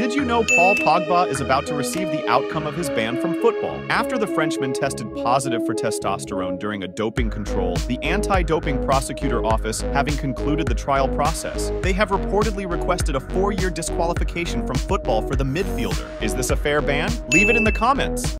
Did you know Paul Pogba is about to receive the outcome of his ban from football? After the Frenchman tested positive for testosterone during a doping control, the anti-doping prosecutor office having concluded the trial process, they have reportedly requested a 4-year disqualification from football for the midfielder. Is this a fair ban? Leave it in the comments.